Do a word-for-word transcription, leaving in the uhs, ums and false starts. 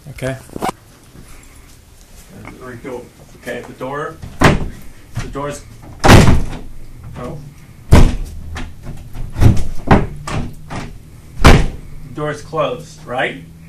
Okay. Okay, the door. The door's. Oh. The door's closed, right?